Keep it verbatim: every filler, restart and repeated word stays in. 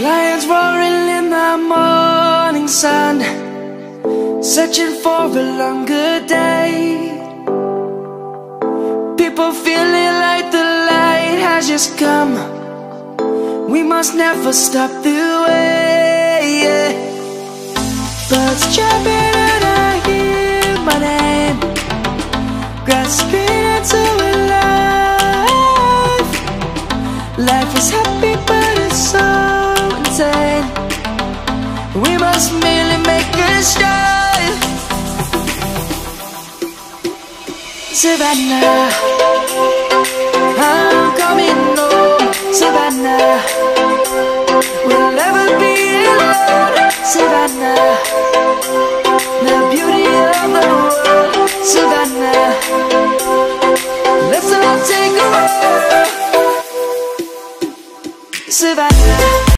Lions roaring in the morning sun, searching for a longer day. People feeling like the light has just come. We must never stop the way, yeah. Birds chirping and I hear my name, grasping into a life. Life is happy but it's so insane. We must merely make a start. Savannah, I'm coming home. Savannah, we'll never be alone. Savannah, the beauty of the world. Savannah, let's all take a walk. Savannah.